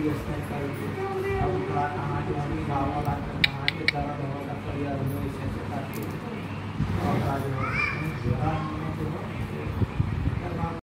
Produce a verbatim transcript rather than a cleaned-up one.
B S N करके अब थोड़ा कहाँ जो अभी गाँव वाला कहाँ के दर्द होगा परिवार में इसे करके और